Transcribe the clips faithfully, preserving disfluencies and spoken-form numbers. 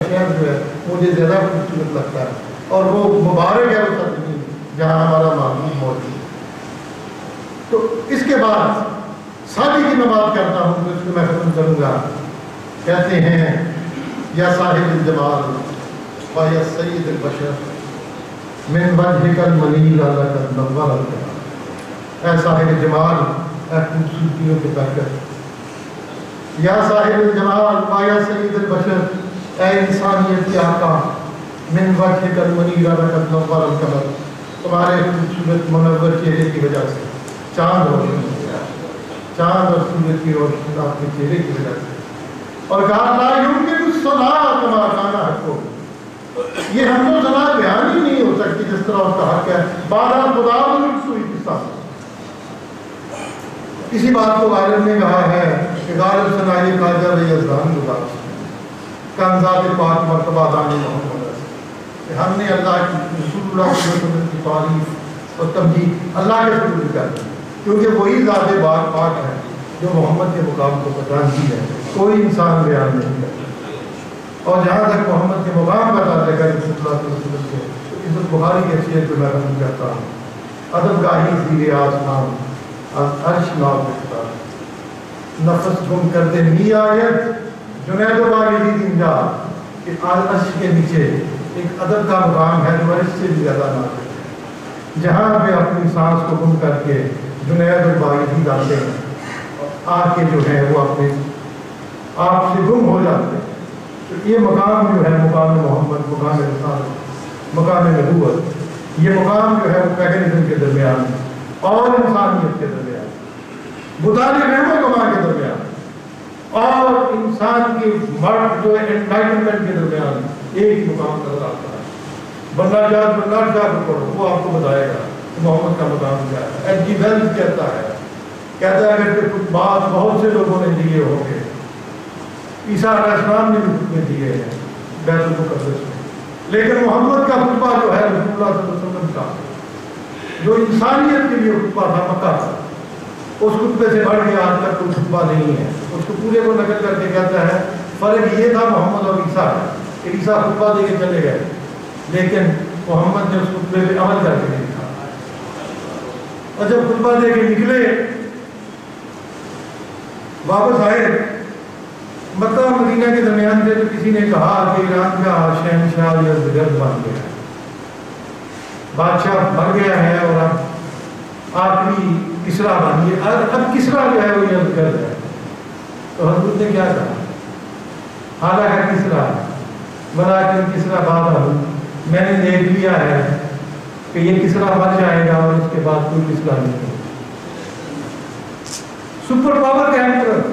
شہر جو ہے مجھے زیادہ خوبصورت لگتا ہے، اور وہ مبارک ہے وہ سرزمین جہاں ہمارا محبوب موجود ہے۔ تو اس کے بعد شادی کی میں بات کرتا ہوں تو اس کو میں ختم کروں گا۔ کہتے ہیں یا صاحب الجمال و یا سید البشر من وجهک المنیر لقد نور الجمال، اے صاحب جمال، اے خوبصورتیوں کے طاقت، یا صاحب الجمال و یا سید البشر، اے انسانیت کے آقا، من وجهک المنیر لقد نور القمر، تمہارے خوبصورت منور چہرے کی وجہ سے چاند روشن ہو گیا، چاند اور سورج کی روشنی آپ کے چہرے کی وجہ سے۔ اور کہا لا یمکن الصلاۃ کما کان حقہ، یہ ہم کو صلاح بیان ہی نہیں ہو سکتی جس طرح اس کا حق ہے۔ بارہ خدا سوئی قصہ، اسی بات کو غالب نے کہا ہے کہ غالب سنائی خواجہ رہی ازدان گزار کنزات پاک مرتبہ دانی محمد، کہ ہم نے اللہ کی رسول اللہ صلی اللہ علیہ وسلم کی تعریف اور تمجید اللہ کے ذکر کرتے ہیں، کیونکہ وہی ذات پاک پاک ہے جو محمد کے مقام کو پہچانتی ہے، کوئی انسان بیان نہیں کرتا۔ اور جہاں تک محمد کے مقام کا تعلق ہے رسول اللہ صلی اللہ علیہ وسلم سے، اس بخاری کی حیثیت کو میں ختم کرتا ہوں۔ ادب گاہی زیر آسمان از عرش نازکتا، نفس گم کرتے می آیت جنید و باغی دنجا، کہ عرش کے نیچے ایک ادب کا مقام ہے جو عرش سے بھی زیادہ نازک ہے، جہاں پہ اپنی سانس کو گم کر کے جنید و باغی جاتے ہیں، آ کے جو ہے وہ اپنے آپ سے گم ہو جاتے ہیں۔ تو یہ مقام جو ہے مقام محمد، مقام رسالت، مقام نبوت، یہ مقام جو ہے وہ پیغمبرزم کے درمیان اور انسانیت کے درمیان، مطالب رحم و کما کے درمیان اور انسان کی مرد جو ہے انلائٹنمنٹ کے درمیان ایک ہی مقام نظر آتا ہے۔ بندہ جات بندہ جات پڑھو، وہ آپ کو بتائے گا کہ محمد کا مقام کیا ہے۔ ایچ جی ویلز کہتا ہے کہتا ہے کہ کچھ بات بہت سے لوگوں نے دیے ہوں گے، عیسیٰ علیہ السلام نے بھی خطبے دیے ہیں بیت المقدس میں، لیکن محمد کا خطبہ جو ہے رسول اللہ صلی اللہ علیہ وسلم کا جو انسانیت کے لیے خطبہ تھا مکہ کا، اس خطبے سے بڑھ کے آج تک کوئی خطبہ نہیں ہے۔ اس کو پورے کو نقل کر کے کہتا ہے فرق یہ تھا محمد اور عیسیٰ کہ عیسیٰ خطبہ دے کے چلے گئے، لیکن محمد نے اس خطبے پہ عمل کر کے نہیں تھا۔ اور جب خطبہ دے کے نکلے واپس آئے مکہ اور مدینہ کے درمیان سے، تو کسی نے کہا کہ ایران کا شہنشاہ یزدگرد بن گیا ہے، بادشاہ مر گیا ہے اور اب آخری کسرا بن گیا، اب کسرا جو ہے وہ یزدگرد ہے۔ تو حضرت نے کیا کہا، حالانکہ کسرا ولیکن کسرا بادہ، میں نے دیکھ لیا ہے کہ یہ کسرا مر جائے گا اور اس کے بعد کوئی کسرا نہیں ہوگا۔ سپر پاور کا ایمپرر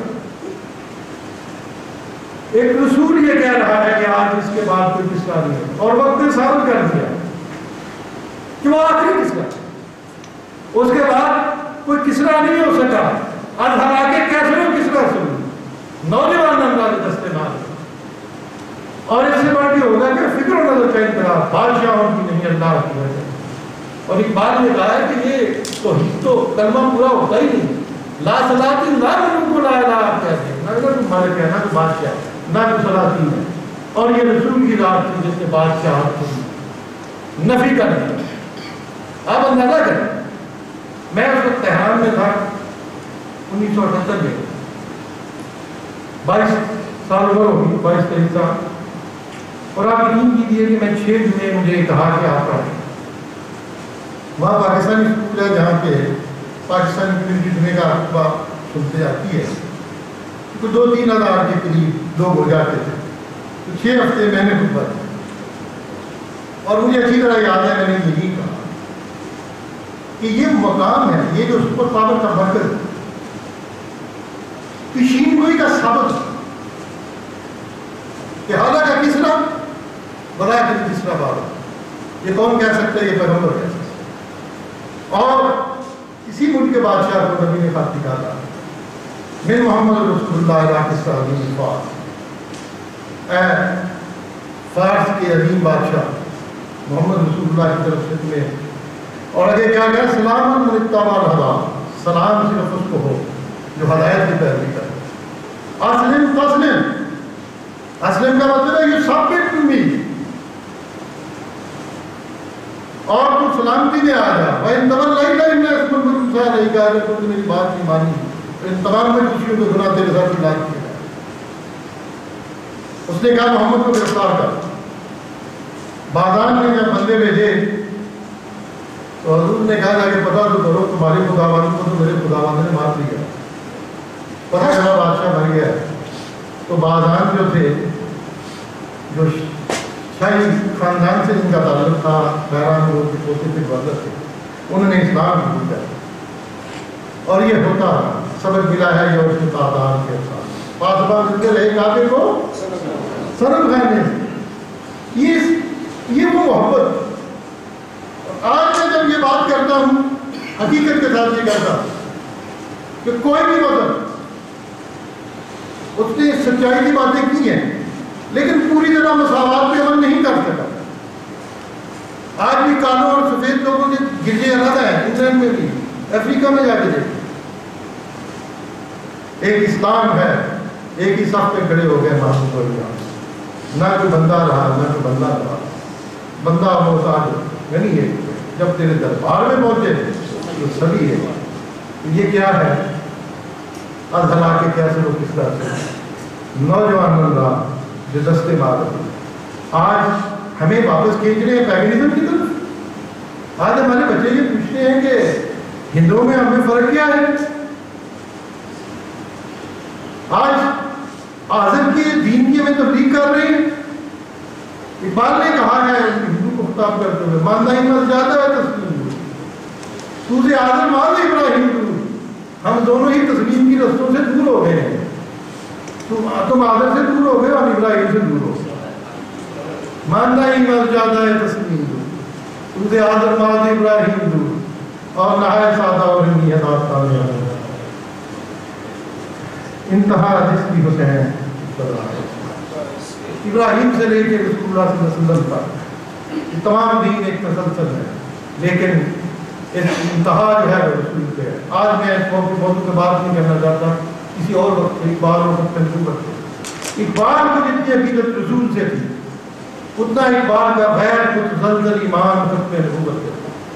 ایک رسول یہ کہہ رہا ہے کہ آج اس کے بعد کوئی کسرا نہیں ہے، اور وقت نے ثابت کر دیا کہ وہ آخری کسرا، اس کے بعد کوئی کسرا نہیں ہو سکا۔ اب حالانکہ کیسے ہو کسرا سنو نوجوان انداز دستے مال، اور اس سے بڑھ کے ہوگا کہ فکر و نظر کا انقلاب بادشاہوں کی نہیں اللہ کی وجہ۔ اور ایک بات یہ کہا ہے کہ یہ توحید تو کلمہ پورا ہوتا ہی نہیں، لا صلاۃ لا ملک لا الہ کہتے ہیں، نہ کوئی مالک ہے نہ کوئی بادشاہ ہے نہ کوئی صلاحین ہے، اور یہ رسول کی ذات تھی جس نے بادشاہت کو نفی کر دیا۔ آپ اندازہ کریں، میں اس وقت تہران میں تھا انیس سو اٹھہتر میں، بائیس سال عمر ہوگی، بائیس تیئیس سال، اور آپ یقین کیجیے کہ میں چھ جمعے مجھے کہا کہ آپ پڑھیں۔ وہاں پاکستانی اسکول ہے جہاں پہ پاکستانی کمیونٹی جمعے کا خطبہ سنتے جاتی ہے، تو دو تین ہزار کے قریب لوگ ہو جاتے تھے، تو چھ ہفتے میں نے خطبہ دیا، اور مجھے اچھی طرح یاد ہے میں نے یہی کہا کہ یہ مقام ہے، یہ جو سپر پاور کا مرکز ہے، پیشین گوئی کا ثابت کہ حالانکہ کسرا بلا کہ کسرا بابا، یہ کون کہہ سکتا ہے؟ یہ پیغمبر کہہ سکتا ہے۔ اور اسی ملک کے بادشاہ کو نبی نے خط لکھا تھا، من محمد رسول اللہ علیہ کسرا عظیم فارس، اے فارس کے عظیم بادشاہ محمد رسول اللہ کی طرف سے تمہیں، اور آگے کیا گیا، سلام من اتبع الہدی، سلام صرف اس کو ہو جو ہدایت کی پیروی کرے، اسلم تسلم، اسلم کا مطلب ہے یہ ثابت سلامتی میں آ جا بھائی تمل لائی لائی میں اس پر مسا نہیں کہا کہ تم نے میری بات نہیں مانی تو ان تمام میں خوشیوں کو گناہ تیرے ساتھ لائی کیا ہے. اس نے کہا محمد کو گرفتار کر. بازان نے جب بندے بھیجے تو حضور نے کہا جا کہ پتا تو کرو تمہارے خداوند کو تو میرے خداوند نے مار دیا. پتہ چلا بادشاہ مر گیا. تو بازان جو تھے جو شاہی خاندان سے ان کا تعلق تھا بہران روڈ کے پوتے سے برਦਰ تھے انہوں نے اسلام قبول کیا اور یہ ہوتا سبق ملا ہے یہ اس کے تعداد کے ساتھ پاسبان زندے رہے کعبے کو سرم کھانے یہ یہ وہ محبت. آج میں جب یہ بات کرتا ہوں حقیقت کے ساتھ یہ کرتا کہ کوئی بھی مذہب اس نے سچائی کی باتیں کی ہیں لیکن پوری طرح مساوات پہ عمل نہیں کر سکا. آج بھی کالوں اور سفید لوگوں کے گرجے الگ ہیں انگلینڈ میں بھی افریقہ میں جا کے دیکھیں. ایک اسلام ہے ایک ہی صف پہ کھڑے ہو گئے محمود اللہ نہ کوئی بندہ رہا نہ کوئی بندہ رہا. بندہ محتاج نہیں ہے جب تیرے دربار میں پہنچے تو سبھی ہے. یہ کیا ہے ازلا کے کیسے لوگ کس طرح سے نوجوان اللہ جو دستے مار آج ہمیں واپس کھینچ رہے ہیں پیگنزم کی طرف. آج ہمارے بچے یہ پوچھتے ہیں کہ ہندوؤں میں ہمیں فرق کیا ہے. آج آزم کے دین کی ہمیں تبلیغ کر رہے ہیں. اقبال نے کہا ہے ہندو کو خطاب کرتے ہوئے ماندہ ہی مت جاتا ہے تسلیم تو سے آزم مان ابراہیم دور ہم دونوں ہی تسلیم کی رستوں سے دور ہو گئے ہیں. تم آدم سے دور ہو گئے اور ابراہیم سے دور ہو گئے. ماندہ ہی مر جاتا ہے تسلیم دور تم سے آدم ماد ابراہیم دور اور نہائے سادہ اور نیت آفتاب میں انتہا جس کی حسین ابراہیم سے لے کے رسول اللہ صلی اللہ علیہ وسلم تک تمام دین ایک تسلسل ہے لیکن اس انتہا جو ہے رسول پہ ہے. آج میں اس موضوع پہ بات نہیں کرنا چاہتا کسی اور وقت اقبال اور وقت پہنچو کرتے. اقبال کو جتنی عقیدت رسول سے تھی اتنا اقبال کا غیر متزلزل ایمان خود پہ نبوت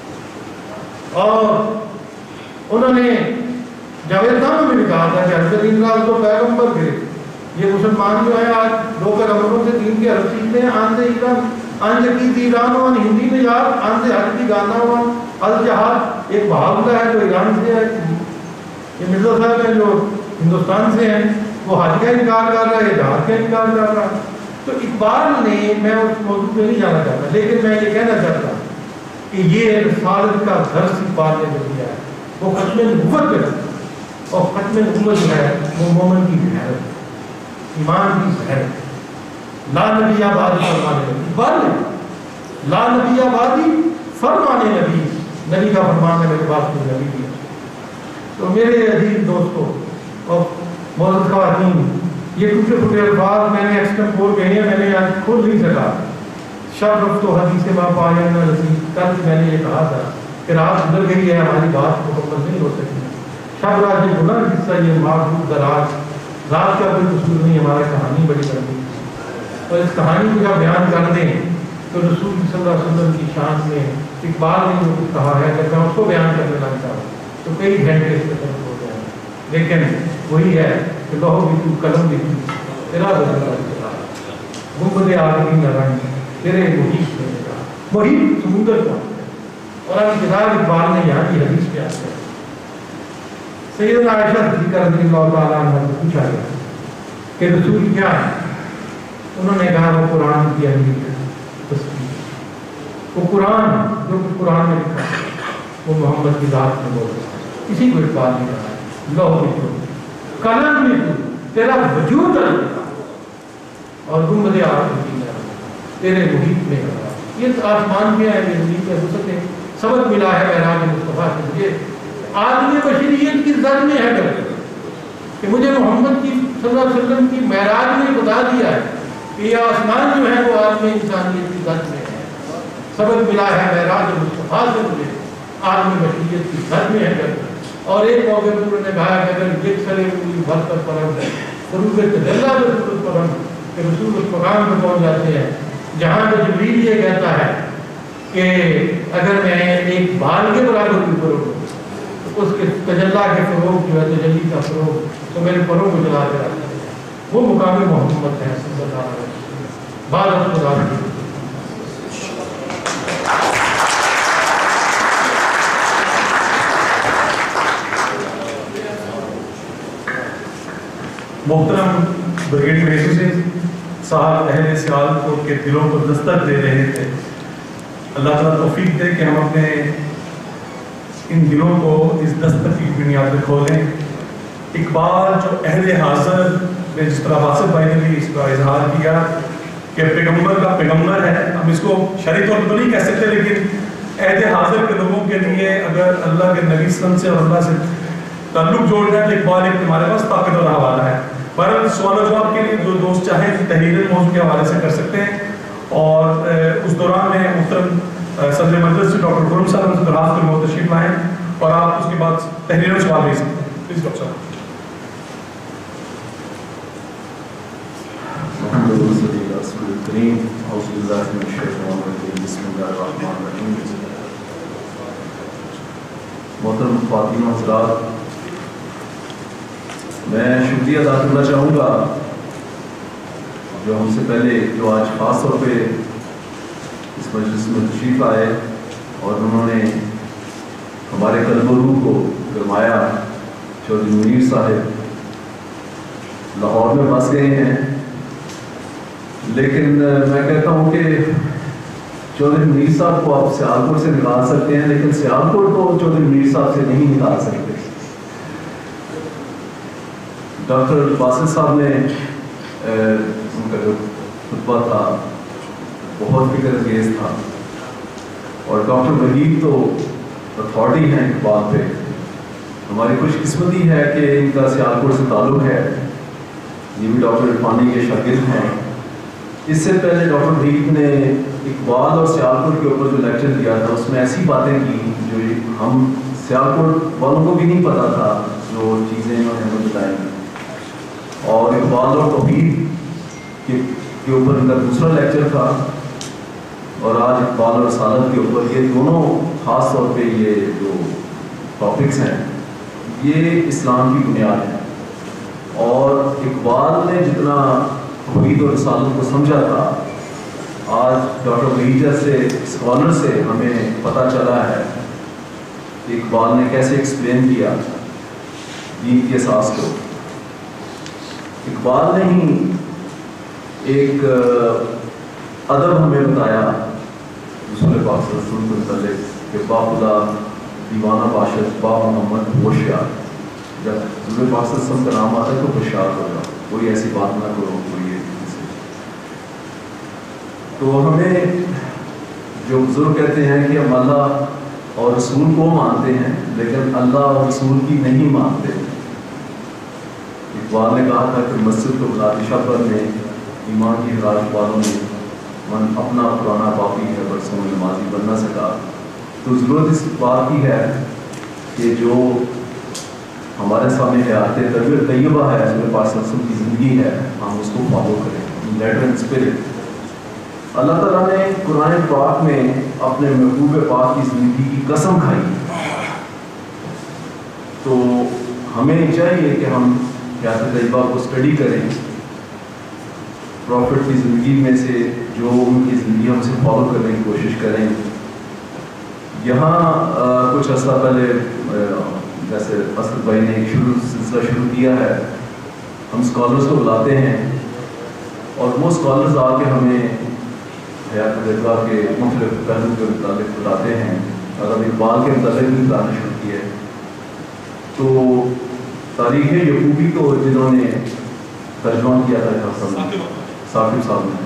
تھا. اور انہوں نے جاوید خان میں بھی کہا تھا کہ حضرت انقلاب تو پیغمبر تھے. یہ مسلمان جو ہے آج دو کر امروں سے دین کے حرف سیکھتے ہیں آن سے ایران آن جقید ایران ہوا ہندی میں یاد آن سے حج کی گانا ہوا الجہاد ایک بہادر ہے جو ایران سے ہے. یہ مرزا صاحب ہیں جو ہندوستان سے ہیں وہ حج کا انکار کر رہا ہے جہاد کا انکار کر رہا ہے. تو اقبال نے میں اس موضوع پہ نہیں جانا چاہتا لیکن میں یہ کہنا چاہتا کہ یہ رسالت کا درس اقبال نے جو دیا ہے وہ ختم نبوت پہ رکھتا اور ختم نبوت جو ہے وہ مومن کی غیرت ایمان کی غیرت لا نبی آبادی فرمانے نبی اقبال نے لا نبی آبادی فرمانے نبی نبی کا فرمان ہے میرے پاس کوئی نبی نہیں. تو میرے عزیز دوستوں اور معزز خواتین یہ ٹوٹے پھوٹے الفاظ میں نے ایکسٹمپور کہے ہیں میں نے آج کھول نہیں سکا. شب رفت و حدیث ما پایا نہ رسید کل میں نے یہ کہا تھا کہ رات گزر گئی ہے ہماری بات مکمل نہیں ہو سکی. شب رات یہ گناہ قصہ یہ معروف دراز رات کا کوئی قصور نہیں ہمارا کہانی بڑی لمبی اور اس کہانی کو جب بیان کر دیں تو رسول صلی اللہ علیہ وسلم کی شان میں اقبال نے جو کچھ کہا ہے اگر میں اس کو بیان کرنے لگتا ہوں تو کئی گھنٹے اس کے ہو جائیں. لیکن وہی ہے کہ لوہو بھی تو قلم بھی تو تیرا بدلا گنبد آدمی نہ رنگ تیرے محیط میں کا محیط سمندر کا. اور اب کتاب اقبال نے یہاں کی حدیث کیا ہے. سیدنا عائشہ صدیقہ رضی اللہ تعالیٰ عنہ سے پوچھا گیا کہ رسول کیا ہے. انہوں نے کہا وہ قرآن کی اہمیت ہے تصویر وہ قرآن جو کہ قرآن میں لکھا ہے وہ محمد کی ذات میں بول رہا ہے. کسی کو اقبال نہیں کہا ہے لوہ میں تو قلم میں تو تیرا وجود ہے اور گنبد آدمی میں تیرے محیط میں رہا. یہ آسمان میں ہے یہ محیط میں ہو سکے سبق ملا ہے معراج مصطفیٰ کے مجھے آدمی بشریت کی زد میں ہے کر کہ مجھے محمد کی صلی اللہ علیہ وسلم کی معراج نے بتا دیا ہے کہ یہ آسمان جو ہے وہ آدمی انسانیت کی زد میں ہے. سبق ملا ہے معراج مصطفیٰ سے مجھے آدمی بشریت کی زد میں ہے کر. اور ایک موقع پر انہوں نے کہا کہ اگر یہ سرے ہوئی بھر پر پرم ہے فروغ تجلہ میں ضرورت پرم کہ رسول اس مقام پہ پہنچ جاتے ہیں جہاں پہ جبریل یہ کہتا ہے کہ اگر میں ایک بال کے برابر بھی کروں تو اس کے تجلا کے فروغ جو ہے تجلی کا فروغ تو میرے پروں کو جلا کے رکھتا ہے. وہ مقام محمد ہے صلی اللہ علیہ وسلم. بعد اب خدا کی محترم بریگیڈ میجر صاحب اہل سیالکوٹ کے دلوں کو دستک دے رہے تھے. اللہ تعالیٰ توفیق دے کہ ہم اپنے ان دلوں کو اس دستک کی بنیاد پہ کھولیں. اقبال جو اہل حاضر نے جس طرح باسط بھائی نے بھی اس کا اظہار کیا کہ پیغمبر کا پیغمبر ہے, ہم اس کو شرعی طور پر تو نہیں کہہ سکتے, لیکن عہد حاضر کے لوگوں کے لیے اگر اللہ کے نبی صلی اللہ علیہ وسلم سے اور اللہ سے تعلق جوڑنا ہے تو اقبال ایک ہمارے پاس طاقتور حوالہ ہے. بہرحال سوال و جواب کے لیے جو دوست چاہیں تحریر موضوع کے حوالے سے کر سکتے ہیں, اور اس دوران میں محترم صدر مجلس سے ڈاکٹر خرم صاحب سے درخواست کریں وہ تشریف لائیں اور آپ اس کے بعد تحریر و سوال بھیج سکتے ہیں. پلیز ڈاکٹر صاحب. محترم خواتین حضرات, میں شکریہ ادا کرنا چاہوں گا جو ہم سے پہلے جو آج خاص طور پہ اس مجلس میں تشریف آئے اور انہوں نے ہمارے قلب و روح کو گرمایا. چودھری منیر صاحب لاہور میں بس گئے ہیں, لیکن میں کہتا ہوں کہ چودھری منیر صاحب کو آپ سیالکوٹ سے نکال سکتے ہیں, لیکن سیالکوٹ کو چودھری منیر صاحب سے نہیں نکال سکتے. ڈاکٹر باسط صاحب نے ان کا جو خطبہ تھا بہت فکر انگیز تھا, اور ڈاکٹر وحید تو اتھارٹی ہیں اس بات پہ. ہماری خوش قسمتی ہے کہ ان کا سیالکوٹ سے تعلق ہے, یہ بھی ڈاکٹر عرفانی کے شاگرد ہیں. اس سے پہلے ڈاکٹر وحید نے اقبال اور سیالکوٹ کے اوپر جو لیکچر دیا تھا اس میں ایسی باتیں کی جو ہم سیالکوٹ والوں کو بھی نہیں پتا تھا, جو چیزیں انہوں نے ہمیں بتائیں. اور اقبال اور توحید کے اوپر ان کا دوسرا لیکچر تھا, اور آج اقبال اور رسالت کے اوپر. یہ دونوں خاص طور پہ یہ جو ٹاپکس ہیں یہ اسلام کی بنیاد ہے, اور اقبال نے جتنا توحید اور رسالت کو سمجھا تھا آج ڈاکٹر وحید سے اسکالر سے ہمیں پتہ چلا ہے کہ اقبال نے کیسے ایکسپلین کیا دین کے اساس کو. اقبال نے ہی ایک ادب ہمیں بتایا رسول پاک صلی اللہ علیہ وسلم کے متعلق کہ با خدا دیوانہ باشد با محمد ہوشیار. جب رسول پاک صلی اللہ علیہ وسلم کا نام آتا ہے تو ہوشیار ہوگا, کوئی ایسی بات نہ کرو کوئی. تو ہمیں جو بزرگ کہتے ہیں کہ ہم اللہ اور رسول کو مانتے ہیں لیکن اللہ اور رسول کی نہیں مانتے. اقبال نے کہا تھا کہ مسجد کو بلاتی شبر میں ایمان کی حراج والوں نے من اپنا پرانا باقی ہے برسوں میں نمازی بن نہ سکا. تو ضرورت اس بات کی ہے کہ جو ہمارے سامنے حیات طبیعت طیبہ ہے رسول پاک صلی اللہ علیہ وسلم کی زندگی ہے ہم اس کو فالو کریں لیٹر اینڈ اسپرٹ. اللہ تعالیٰ نے قرآن پاک میں اپنے محبوب پاک کی زندگی کی قسم کھائی, تو ہمیں چاہیے کہ ہم حیات طیبہ کو اسٹڈی کریں, پروفٹ کی زندگی میں سے جو ان کی زندگی ہم سے فالو کرنے کی کوشش کریں. یہاں کچھ عرصہ پہلے جیسے اسد بھائی نے ایک شروع سلسلہ شروع کیا ہے, ہم اسکالرس کو بلاتے ہیں اور وہ اسکالرز آ کے ہمیں حیات طیبہ کے مختلف پہلو کے متعلق بتاتے ہیں, اور اب اقبال کے متعلق بھی بتانا شروع کیا ہے. تو تاریخ یعقوبی کو جنہوں نے ترجمہ کیا تھا ثاقب صاحب نے,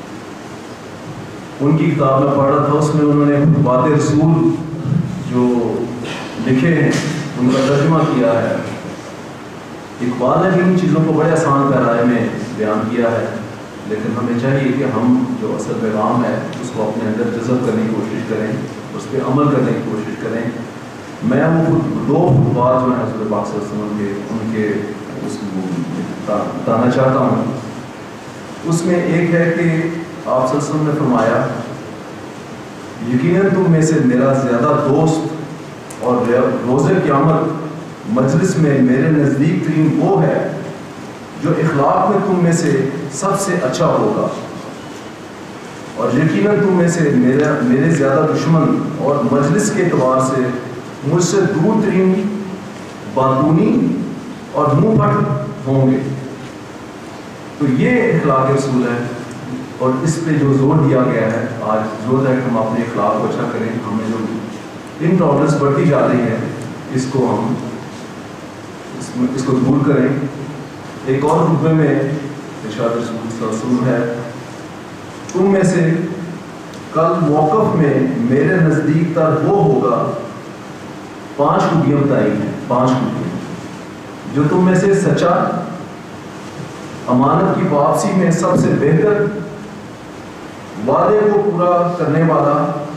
ان کی کتاب میں پڑھا تھا, اس میں انہوں نے خطبات رسول جو لکھے ہیں ان کا ترجمہ کیا ہے. اقبال نے بھی ان چیزوں کو بڑے آسان پیرائے میں بیان کیا ہے, لیکن ہمیں چاہیے کہ ہم جو اصل پیغام ہے اس کو اپنے اندر جذب کرنے کی کوشش کریں, اس پہ عمل کرنے کی کوشش کریں. میں وہ دو بات جو ہیں حضرت پاک صلی اللہ علیہ وسلم کے ان کے اس کو بتانا چاہتا ہوں. اس میں ایک ہے کہ آپ صلی اللہ علیہ وسلم نے فرمایا یقیناً تم میں سے میرا زیادہ دوست اور روز قیامت مجلس میں میرے نزدیک ترین وہ ہے جو اخلاق میں تم میں سے سب سے اچھا ہوگا، اور یقیناً تم میں سے میرا میرے زیادہ دشمن اور مجلس کے اعتبار سے مجھ سے دور ترین باتونی اور منہ پھٹ ہوں گے۔ تو یہ اخلاق رسول ہے، اور اس پہ جو زور دیا گیا ہے آج ضرورت ہے کہ ہم اپنے اخلاق کو اچھا کریں۔ ہمیں جو انٹالرنس بڑھتی جا رہی ہے اس کو ہم اس, میں, اس کو دور کریں۔ ایک اور خطبے میں ارشاد رسول صلی اللہ علیہ وسلم ہے، تم میں سے کل موقف میں میرے نزدیک تر وہ ہوگا، پانچ خوبیاں بتائی ہیں، پانچ خوبیاں جو تم میں سے سچا، امانت کی واپسی میں سب سے بہتر، وعدے کو پورا کرنے والا،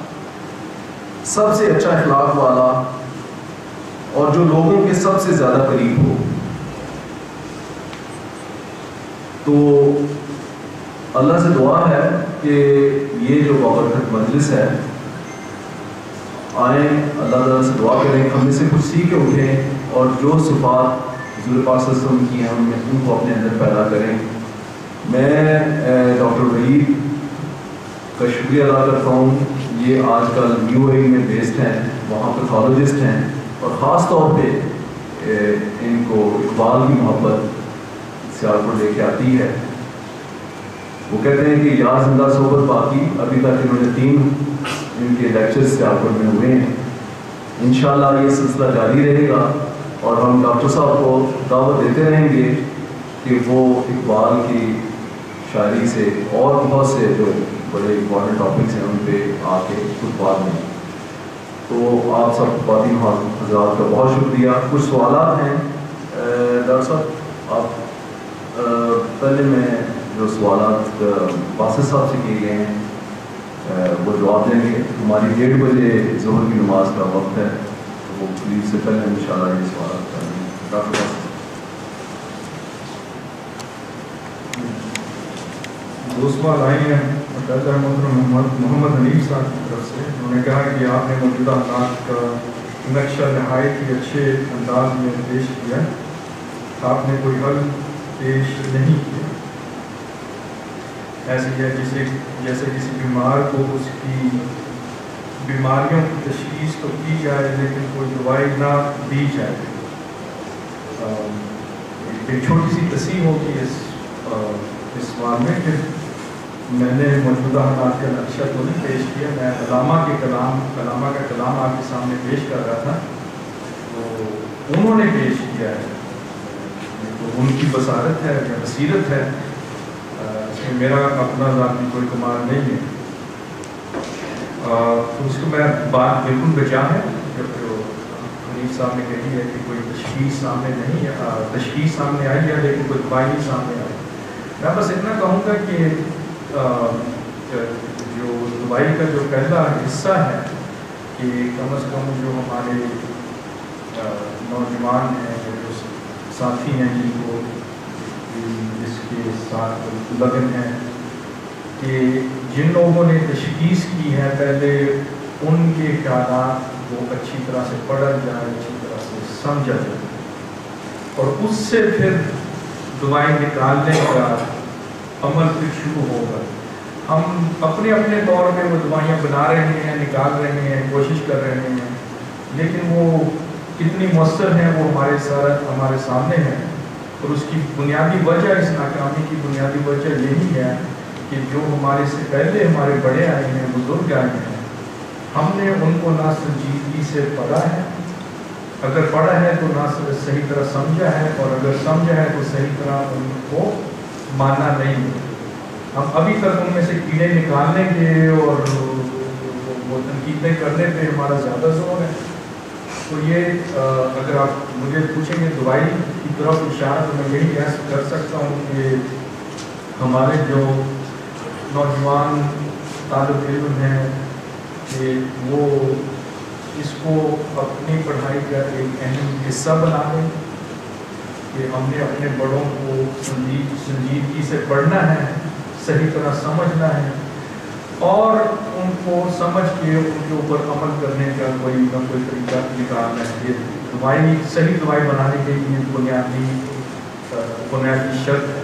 سب سے اچھا اخلاق والا، اور جو لوگوں کے سب سے زیادہ قریب ہو۔ تو اللہ سے دعا ہے کہ یہ جو بابرکت مجلس ہے، آئیں اللہ تعالیٰ سے دعا کریں ہم میں سے کچھ سیکھ کے اٹھیں، اور جو صفات حضور پاک صلی اللہ علیہ وسلم کی ہیں ہم ان کو اپنے اندر پیدا کریں۔ میں ڈاکٹر وحید کا شکریہ ادا کرتا ہوں، یہ آج کل نیو اے میں بیسڈ ہیں، وہاں پیتھولوجسٹ ہیں، اور خاص طور پہ ان کو اقبال کی محبت سیالکوٹ لے کے آتی ہے۔ وہ کہتے ہیں کہ یار زندہ صحبت باقی، ابھی تک انہوں نے تین ان کے لیکچرز سیالکوٹ میں ہوئے ہیں، انشاءاللہ یہ سلسلہ جاری رہے گا، اور ہم ڈاکٹر صاحب کو دعوت دیتے رہیں گے کہ وہ اقبال کی شاعری سے اور بہت سے جو بڑے امپورٹنٹ ٹاپکس ہیں ان پہ آ کے خطبات دیں۔ تو آپ سب خواتین حضرات کا بہت شکریہ۔ کچھ سوالات ہیں ڈاکٹر صاحب، آپ پہلے میں جو سوالات باسط صاحب سے کیے گئے ہیں وہ جواب دیں گے۔ ہماری ڈیڑھ بجے ظہر کی نماز کا وقت ہے، تو وہ پلیز سے پہلے انشاءاللہ یہ سوالات کریں گے۔ ڈاکٹر صاحب دو سوال آئے ہیں محمد محمد حنیف صاحب کی طرف سے۔ انہوں نے کہا کہ آپ نے موجودہ حالات کا نقشہ نہایت ہی اچھے انداز میں پیش کیا، آپ نے کوئی حل پیش نہیں کیا۔ ایسے ہے جسے جیسے کسی بیمار کو اس کی بیماریوں کی تشخیص تو کی جائے لیکن کوئی دوائی نہ دی جائے۔ ایک چھوٹی سی تصحیح ہوگی اس اس سوال میں کہ میں نے موجودہ حالات کا نقشہ تو نہیں پیش کیا، میں علامہ کے کلام علامہ کا کلام آپ کے سامنے پیش کر رہا تھا، تو انہوں نے پیش کیا ہے، تو ان کی بصارت ہے یا بصیرت ہے، اس میں میرا اپنا ذاتی کوئی کمال نہیں ہے۔ تو اس کو میں بات بالکل بچا ہے جب جو حنیف صاحب نے کہی ہے کہ کوئی تشخیص سامنے نہیں ہے، تشخیص سامنے آئی ہے لیکن کوئی دوائی نہیں سامنے آئی۔ میں بس اتنا کہوں گا کہ جو دوائی کا جو پہلا حصہ ہے کہ کم از کم جو ہمارے نوجوان ہیں جو ساتھی ہیں جن کو جس کے ساتھ لگن ہے، کہ جن لوگوں نے تشخیص کی ہے پہلے ان کے خیالات وہ اچھی طرح سے پڑھا جائے، اچھی طرح سے سمجھا جائے، اور اس سے پھر دوائی نکالنے کا عمل پھر شروع ہوگا۔ ہم اپنے اپنے طور پہ وہ دوائیاں بنا رہے ہیں، نکال رہے ہیں، کوشش کر رہے ہیں، لیکن وہ کتنی مؤثر ہیں وہ ہمارے سارا ہمارے سامنے ہے، اور اس کی بنیادی وجہ، اس ناکامی کی بنیادی وجہ یہی ہے کہ جو ہمارے سے پہلے ہمارے بڑے آئے ہیں، بزرگ آئے ہیں، ہم نے ان کو نہ سنجیدگی سے پڑھا ہے، اگر پڑھا ہے تو نہ صحیح طرح سمجھا ہے، اور اگر سمجھا ہے تو صحیح طرح ان کو ماننا نہیں ہے۔ ہم ابھی تک ان میں سے کیڑے نکالنے کے اور وہ تنقیدیں کرنے پہ ہمارا زیادہ زور ہے۔ تو یہ اگر آپ مجھے پوچھیں گے دوائی کی طرف اشارہ، تو میں یہی ایسا کر سکتا ہوں کہ ہمارے جو نوجوان طالب علم ہیں کہ وہ اس کو اپنی پڑھائی کا ایک اہم حصہ بنا دیں، کہ ہم نے اپنے بڑوں کو سنجید سنجیدگی سے پڑھنا ہے، صحیح طرح سمجھنا ہے، اور ان کو کو سمجھ کے ان کے اوپر عمل کرنے کا کوئی نہ کوئی طریقہ نکالنا ہے. یہ دوائی صحیح دوائی بنانے کے لیے بنیادی بنیادی شرط ہے.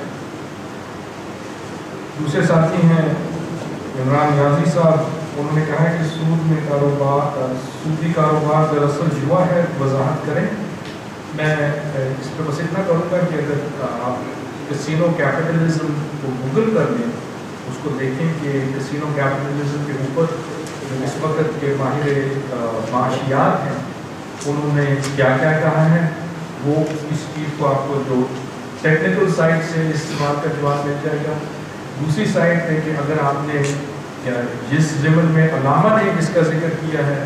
دوسرے ساتھی ہیں عمران نیازی صاحب. انہوں نے کہا ہے کہ سود میں کاروبار سودی کاروبار دراصل جوا ہے, وضاحت کریں. میں اس پہ بس اتنا کروں گا کہ اگر آپ کسینو کیپٹلزم کو گوگل کر لیں, اس کو دیکھیں کہ کسینو کیپٹلزم کے اوپر اس وقت کے ماہر معاشیات ہیں انہوں نے کیا کیا کہا ہے, وہ اس چیز کو آپ کو جو ٹیکنیکل سائڈ سے استعمال کا جواب مل جائے گا. دوسری سائڈ پہ کہ اگر آپ نے جس ضمن میں علامہ نے اس کا ذکر کیا ہے,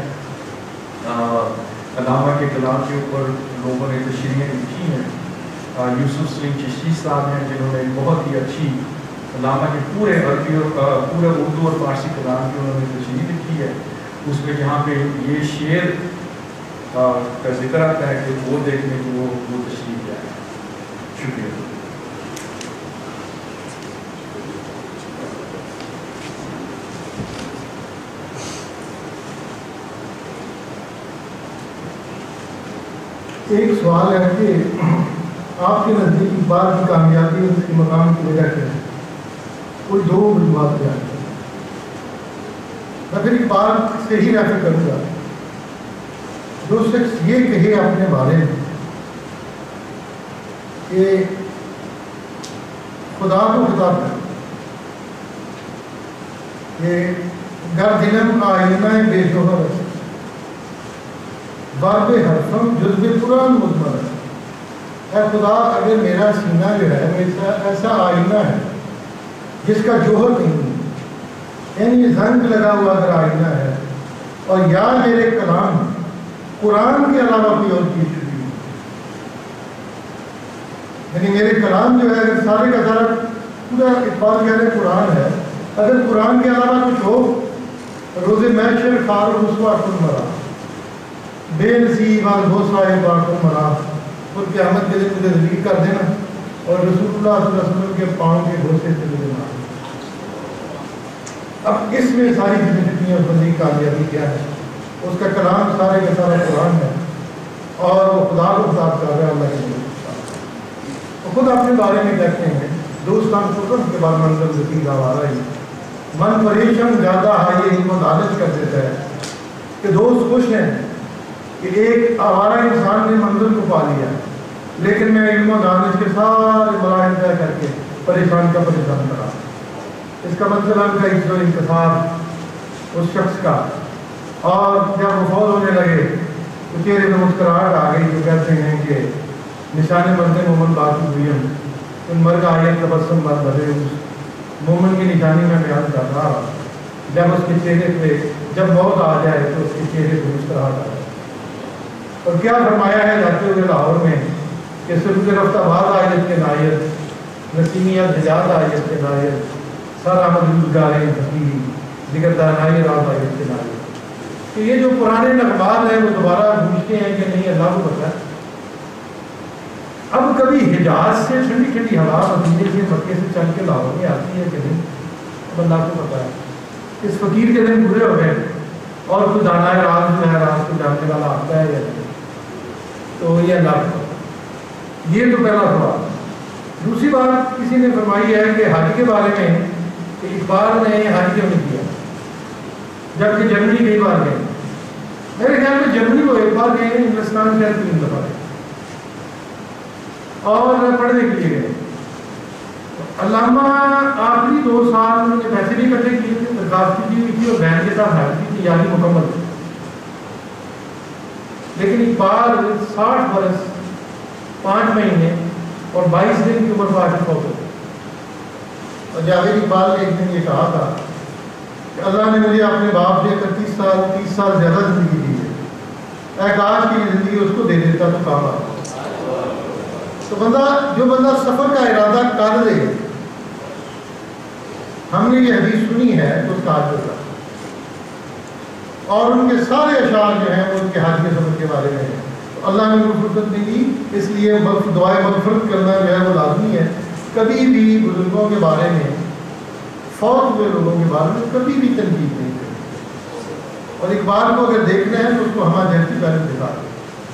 علامہ کے کلام کے اوپر لوگوں نے تشریحیں لکھی ہیں. یوسف سلیم چشتی صاحب ہیں جنہوں نے بہت ہی اچھی علامہ کے پورے عربی اور پورے اردو اور فارسی کلام کی انہوں نے تشریح لکھی ہے. اس میں جہاں پہ یہ شعر کا ذکر آتا ہے کہ وہ دیکھنے کو وہ وہ تشریح کیا ہے. شکریہ. ایک سوال ہے کہ آپ کے نزدیک اقبال کی کامیابی اس کے مقام کی وجہ کیا ہے؟ کوئی دو وجوہات بیان کریں. میں پھر اقبال سے ہی ریفر کروں گا. جو شخص یہ کہے اپنے بارے میں کہ خدا کو خطاب کرے کہ گر دلم آئینہ بے جوہر ہے, باب حرفم جذب قرآن مضمر ہے. اے خدا, اگر میرا سینہ جو ہے وہ ایسا آئینہ ہے جس کا جوہر نہیں ہے, یعنی زنگ لگا ہوا اگر آئینہ ہے, اور یا میرے کلام قرآن کے علاوہ کوئی اور چیز چھپی ہوئی, یعنی میرے کلام جو ہے اگر سارے کا سارا پورا اقبال کہہ رہے قرآن ہے, اگر قرآن کے علاوہ کچھ ہو, روز محشر خار و رسوا کن مرا بے نصیب آن گھوسائے باکن مرا, اور قیامت کے دن مجھے ذلیل کر دینا اور رسول اللہ صلی اللہ علیہ وسلم کے پاؤں کے گھوسے سے مجھے مارنا. اب اس میں ساری چیزیں جتنی اور بندی کامیابی کیا ہے, اس کا کلام سارے کا سارا قرآن ہے اور وہ خدا کو خطاب کر رہا ہے, اللہ کے لیے. وہ خود اپنے بارے میں کہتے ہیں دوستان کو کے بعد منظر ذکر آوارا ہی من پریشان زیادہ ہائی علم و دانش کر دیتا ہے کہ دوست خوش ہیں کہ ایک آوارہ انسان نے منزل کو پا لیا, لیکن میں علم و دانش کے سارے مراحل طے کر کے پریشان کا پریشان کرا. اس کا مطلب ان کا عزت و انکسار اس شخص کا, اور جب وہ فوت ہونے لگے تو چہرے میں مسکراہٹ آ گئی. جو کہتے ہیں کہ نشان مرد مومن باقی ہوئیم ان مرگ آئے تبسم بات بھرے, اس مومن کی نشانی میں بیان کر رہا. جب اس کے چہرے پہ جب موت آ جائے تو اس کے چہرے پہ مسکراہٹ آ جائے. اور کیا فرمایا ہے جاتے ہوئے لاہور میں کہ صرف رفتہ باد آیت کے نائر نسیمیت حجات آیت کے نائر سر احمد روزگاریں حقیقی دیگر دانائی رات آیت کے نائر. کہ یہ جو پرانے نغمات ہیں وہ دوبارہ گونجتے ہیں کہ نہیں, اللہ کو پتہ ہے. اب کبھی حجاز سے ٹھنڈی ٹھنڈی ہوا مدینے سے مکے سے چل کے لاہور میں آتی ہے کہ نہیں, اب اللہ کو پتہ ہے. اس فقیر کے دن برے ہو گئے اور کوئی دانائے راز جو ہے راز کو جاننے والا آتا ہے یا نہیں, تو یہ اللہ کو. یہ تو پہلا سوال. دوسری بات کسی نے فرمائی ہے کہ حج کے بارے میں کہ اقبال نے حج کیوں نہیں کیا جبکہ جرمنی کئی بار گئے. میرے خیال میں جرمنی کو ایک بار گئے, ہندوستان شاید تین دفعہ گئے اور پڑھنے کے لیے گئے. علامہ آخری دو سال انہوں نے پیسے بھی اکٹھے کیے تھے, درخواست کی ہوئی تھی اور بہن کے ساتھ حج کی تیاری مکمل تھی. لیکن اقبال ساٹھ برس پانچ مہینے اور بائیس دن کی عمر پر آج فوت ہو گئے. اور جاوید اقبال نے ایک دن یہ کہا تھا کہ اللہ نے مجھے اپنے باپ سے اکتیس سال تیس سال زیادہ زندگی دی ہے, اے کاش کی زندگی اس کو دے دیتا تو کام آتا. تو بندہ جو بندہ سفر کا ارادہ کر لے, ہم نے یہ حدیث سنی ہے تو اس کا حج ہوتا, اور ان کے سارے اشعار جو ہیں وہ ان کے حج کے سفر کے بارے میں ہیں. تو اللہ نے ان کو فرصت نہیں دی, اس لیے دعائے مغفرت کرنا جو ہے وہ لازمی ہے. کبھی بھی بزرگوں کے بارے میں, فوت ہوئے لوگوں کے بارے میں کبھی بھی تنقید نہیں کریں. اور اقبال کو اگر دیکھنا ہے تو اس کو ہمارا جیسی پہلے دکھا دیں۔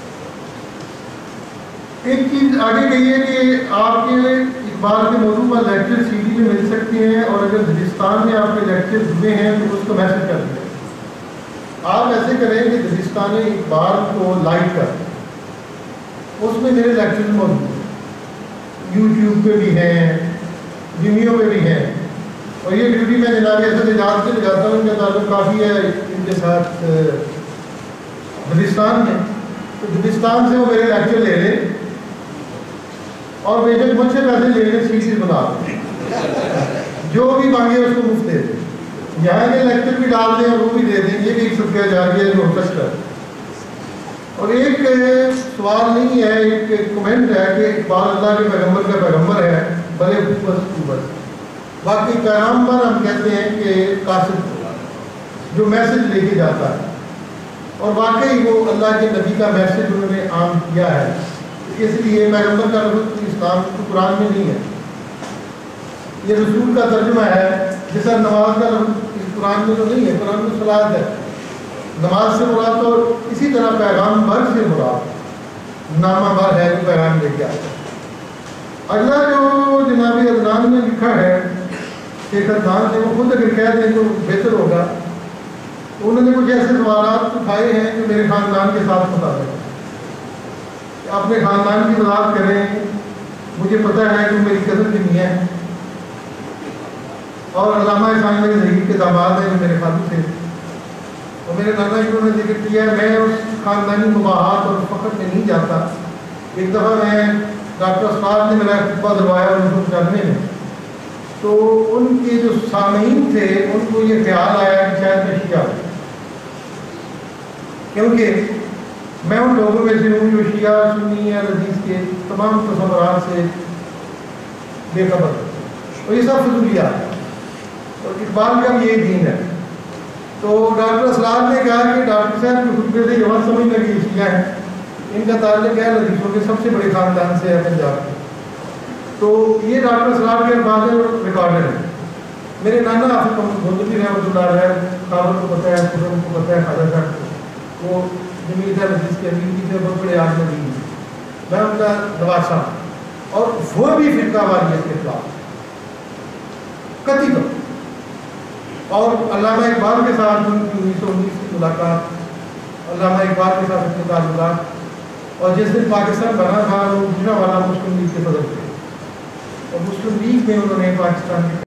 ایک چیز آگے گئی ہے کہ آپ کے اقبال کے موضوع پر لیکچر سی ڈی میں مل سکتے ہیں، اور اگر دبستان میں آپ کے لیکچر ہوئے ہیں تو اس کو میسج کر دیں۔ آپ ایسے کریں کہ دبستان اقبال کو لائک کر دیں، اس میں میرے لیکچر موجود ہیں، یوٹیوب پہ بھی ہیں، ویمیو پہ بھی ہیں، اور یہ ڈیوٹی میں جناب اسد اعجاز سے لگاتا ہوں، ان کا تعلق کافی ہے ان کے ساتھ دبستان میں، تو دبستان سے وہ میرے لیکچر لے لیں اور بے شک مجھ سے پیسے لے لیں، سی ڈیز بنا دیں، جو بھی مانگے اس کو مفت دے دیں، یہاں کے لیکچر بھی ڈال دیں اور وہ بھی دے دیں، یہ بھی ایک صدقہ جاریہ ہے جو ہو سکتا ہے۔ اور ایک سوال نہیں ہے، ایک کمنٹ ہے کہ اقبال اللہ کے پیغمبر کا پیغمبر ہے، بھلے بس بس باقی پیغمبر ہم کہتے ہیں کہ قاصد جو میسج لے کے جاتا ہے، اور واقعی وہ اللہ کے نبی کا میسج انہوں نے عام کیا ہے، اس لیے پیغمبر کا لفظ اسلام قرآن میں نہیں ہے، یہ رسول کا ترجمہ ہے، جیسا نماز کا لفظ اس قرآن میں تو نہیں ہے، قرآن میں صلاۃ ہے، نماز سے مراد تو اسی طرح پیغام بھر سے مراد نامہ بھر ہے جو پیغام لے کے آتا ہے۔ اگلا جو جناب عدنان نے لکھا ہے شیخ عدنان سے، وہ خود اگر کہہ دیں تو بہتر ہوگا، انہوں نے کچھ ایسے سوالات اٹھائے ہیں جو میرے خاندان کے ساتھ متعلق ہیں، اپنے خاندان کی وضاحت کریں، مجھے پتہ ہے کہ میری کزن کی میاں ہے اور علامہ احسان علی ظہیر کے داماد ہیں جو میرے خالو تھے، اور میرے نانا جی نے ذکر کیا ہے، میں اس خاندانی مباحات اور فخر میں نہیں جاتا۔ ایک دفعہ میں ڈاکٹر اسفاد نے میرا خطبہ دلوایا ان کو کرنے میں، تو ان کے جو سامعین تھے ان کو یہ خیال آیا کہ شاید میں شیعہ ہوں، کیونکہ میں ان لوگوں میں سے ہوں جو شیعہ سنی یا حدیث کے تمام تصورات سے بے خبر ہے، اور یہ سب فضولیات ہے، اور اقبال کا بھی یہی دین ہے۔ تو ڈاکٹر اسلام نے کہا کہ ڈاکٹر صاحب کے خطبے سے یہ بات سمجھ لگی یہ شیعہ ہیں، ان کا تعلق ہے حدیثوں کے سب سے بڑے خاندان سے ہے پنجاب کے۔ تو یہ ڈاکٹر اسلام کے الفاظ ریکارڈر ہیں۔ میرے نانا حافظ محمد گوندوی رحمۃ اللہ علیہ، خاور کو پتہ ہے، خرم کو پتہ ہے، خواجہ صاحب کو جمیعت حدیث کے امیر بھی تھے، بہت بڑے عالم دین ہیں، میں ان کا نواسہ ہوں، اور وہ بھی فرقہ واریت کے خلاف قطعی طور۔ اور علامہ اقبال کے ساتھ ان کی انیس سو انیس کی ملاقات، علامہ اقبال کے ساتھ اپنے تعلقات، اور جس دن پاکستان بنا تھا وہ گجرا والا مسلم لیگ کے صدر تھے، اور مسلم لیگ میں انہوں نے پاکستان کے